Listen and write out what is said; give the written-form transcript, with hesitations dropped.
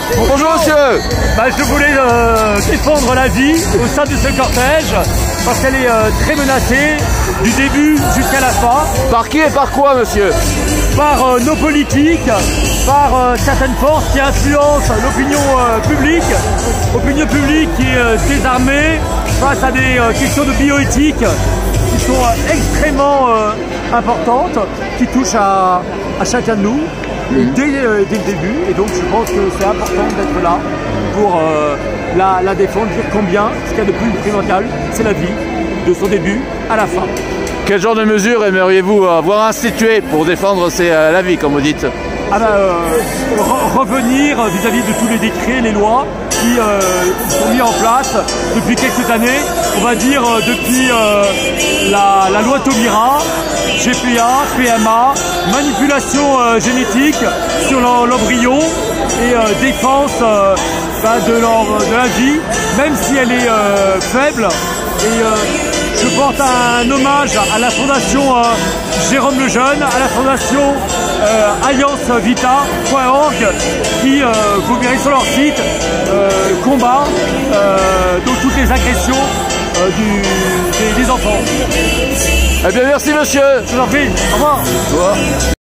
Bonjour monsieur. Je voulais défendre la vie au sein de ce cortège parce qu'elle est très menacée du début jusqu'à la fin. Par qui et par quoi monsieur? Par nos politiques, par certaines forces qui influencent l'opinion publique qui est désarmée face à des questions de bioéthique qui sont extrêmement importantes, qui touchent à chacun de nous dès le début, et donc je pense que c'est important d'être là pour la défendre, dire combien ce qu'il y a de plus primordial, c'est la vie, de son début à la fin. Quel genre de mesures aimeriez-vous voir instituées pour défendre la vie, comme vous dites? Revenir vis-à-vis de tous les décrets, les lois qui sont mis en place depuis quelques années, on va dire depuis la loi Taubira, GPA, PMA, manipulation génétique sur l'embryon et défense de la vie, même si elle est faible. Et je porte un hommage à la fondation Jérôme Lejeune, à la fondation alliancevita.org qui, vous verrez sur leur site, combat donc toutes les agressions des enfants. Eh bien merci monsieur. Je vous en prie, au revoir.